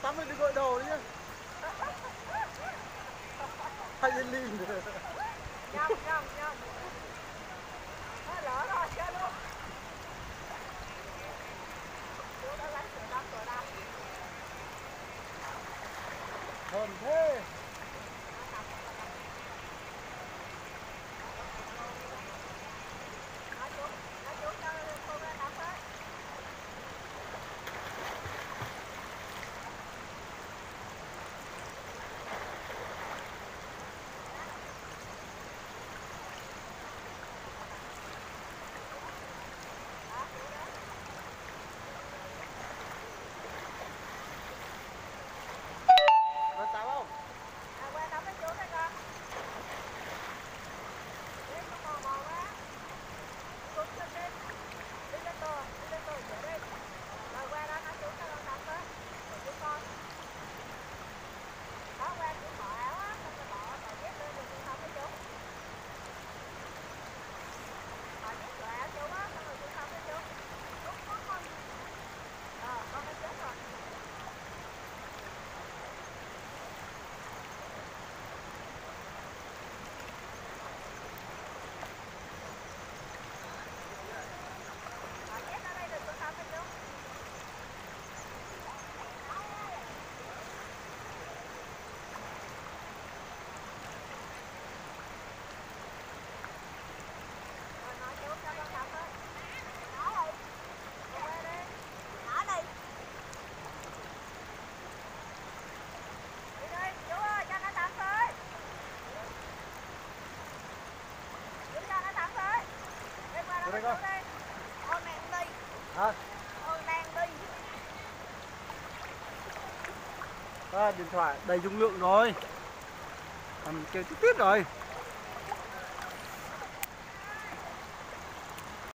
tắm rồi đi gội đầu đấy nhá. Hay lên lìn. Nhầm. Nó lỡ rồi chơi luôn. Chú đã lấy sữa đắp rồi đâu. Hờn thế. Nói chú cho cô ra đắp ấy. Nó tắm không? Qua đắp với chú đây con. Đi con mò quá. Xuống lên đi. Đi lên tường chở đi. Rồi qua đó nói chú cho con đắp với. Rồi chú con. Đó qua chú bỏ áo á, xong rồi bỏ dép lên rồi chú đắp với chú. Bỏ dép rồi áo chú á, xong rồi chú đắp với chú. Đúng con. Con đã chết rồi. Đây con. Con đang đi. Hả? Con đang đi. Điện thoại đầy dung lượng rồi. Mình kêu tiếp rồi.